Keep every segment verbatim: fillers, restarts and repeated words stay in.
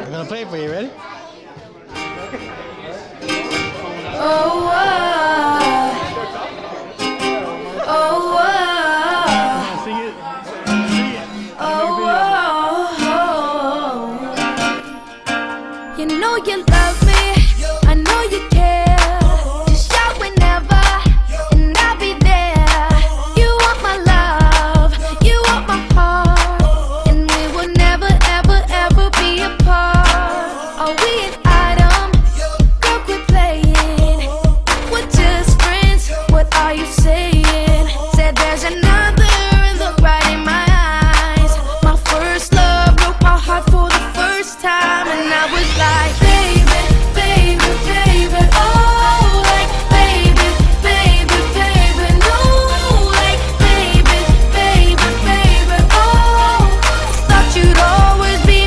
I'm gonna play it for you. Ready? Oh, uh, oh, uh, Sing it. Sing it. oh, uh, you know you love me, I know you care. Just shout whenever, and I'll be there. You want my love, you want my heart, and we will never, ever, ever be apart. Are we an item? Girl, quit playing. We're just friends, what are you saying? Said there's another, look right in my eyes. My first love broke my heart for the first time, and I was like, baby, baby, baby, oh, like, baby, baby, baby, no, like, baby, baby, baby, oh, thought you'd always be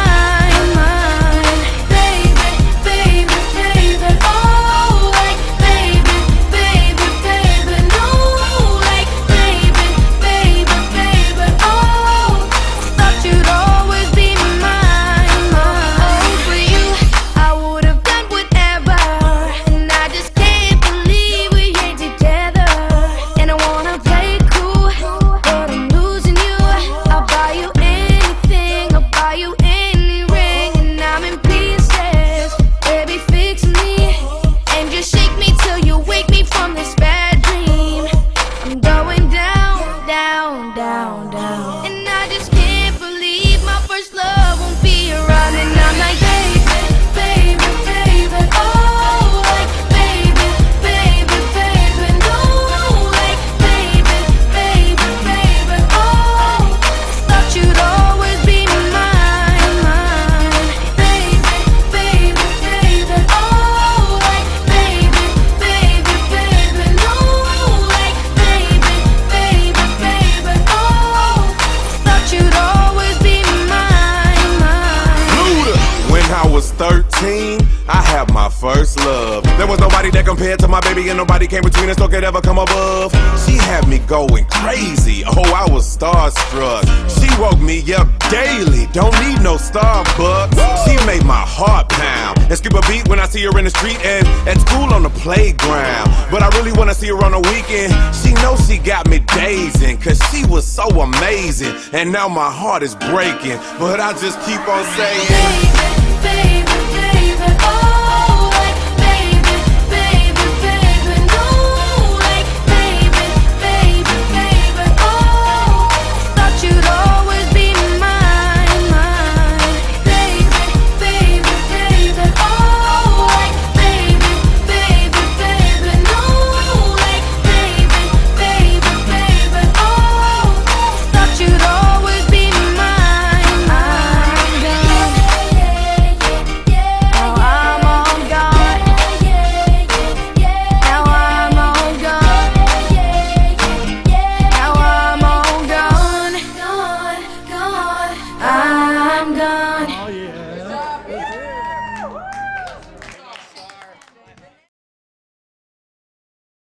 mine, mine, baby, baby, baby, oh, like, baby, baby, baby, no, like, baby, baby, baby, oh, thought you'd always be mine, mine. Oh, for you, I would have done whatever, and I just can't believe we ain't together. And I wanna play cool, but I'm losing you. I'll buy you anything, I'll buy you any ring, and I'm in pieces. Baby, fix me, and just shake me till you wake me from this bad dream. I'm going down, down, down, down, and I just can't believe my first love won't be around. And I'm like, baby, baby, baby, oh, like, baby, baby, baby, no, like, baby, baby, baby, oh, thought you'd always be mine, mine, baby, baby, baby, oh, like, baby, baby, baby, no, like, baby, baby, baby, oh, thought you'd always be mine, mine. Luda. When I was thirteen, I had my first love. There was nobody that compared to my baby, and nobody came between us, no could ever come above. She had me going crazy, oh, I was starstruck. She woke me up daily, don't need no Starbucks. She made my heart pound and skip a beat when I see her in the street and at school on the playground. But I really wanna see her on the weekend. She knows she got me dazing, cause she was so amazing. And now my heart is breaking, but I just keep on saying, Baby, baby.